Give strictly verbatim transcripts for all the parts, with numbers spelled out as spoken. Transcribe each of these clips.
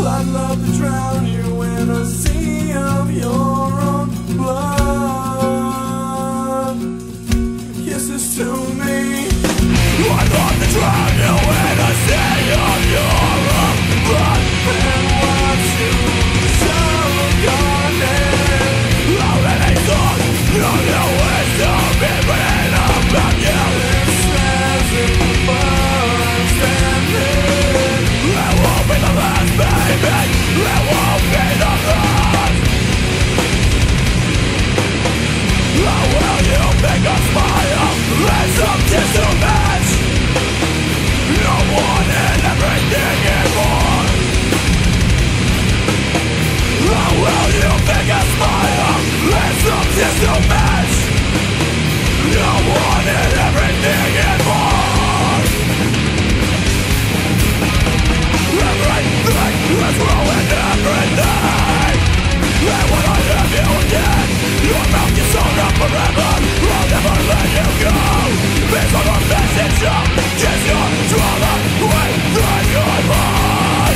I'd love to drown you in a sea of your own blood. Kisses to me. I'd love to drown you in a sea of your own blood. And watch you choke on it. How many thoughts do you wish to be written about you? It says it must end it. It won't be the last, baby. It won't be the last. How will you make us smile? It's up to so much. No one and everything and more. How will you make us smile? It's up to so much. No one and everything and more. Everything is ruined, everything. And when I have you again, your mouth is sewn up forever. I'll never let you go. Based on our message of kiss your trauma within your mind.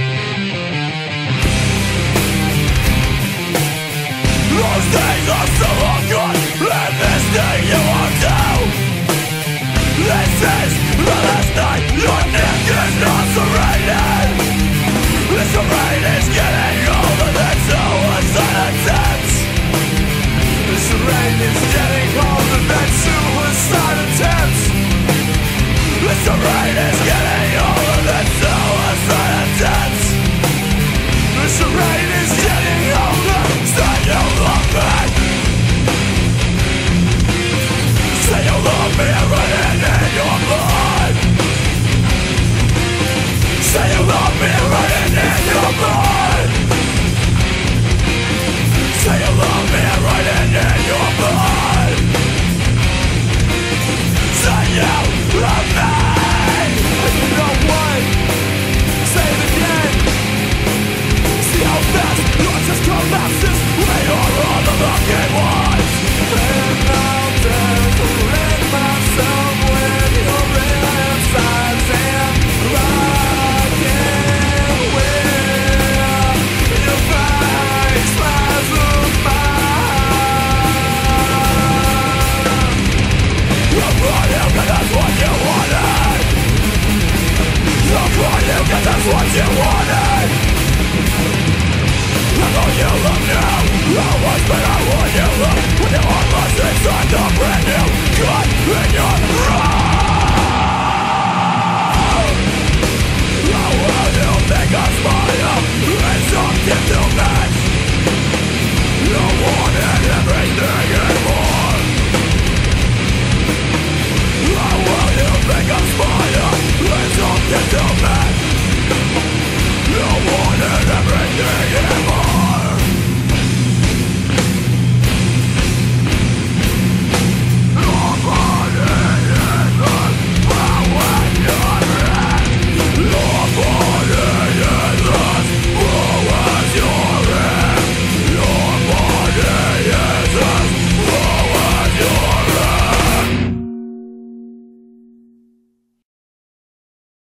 Those days are so long gone, and this thing you won't do. This is the last night your neck is not serrated. This rain is getting older than suicide attempts. This rain is getting older than suicide attempts. This rain is